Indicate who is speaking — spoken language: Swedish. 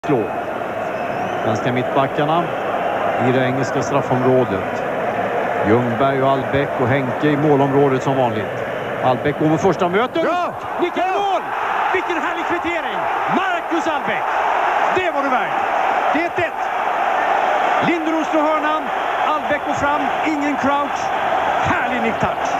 Speaker 1: slå. Vänster mittbackarna i det engelska straffområdet. Ljungberg och Albeck och Henke i målområdet som vanligt. Albeck går med första mötet.
Speaker 2: Ja!
Speaker 1: Vilken mål! Vilken härlig kvittering! Marcus Albeck! Det var det värd. Det är 1-1. Linderoos slår hörnan. Albeck går fram. Ingen crouch. Härlig nick-touch.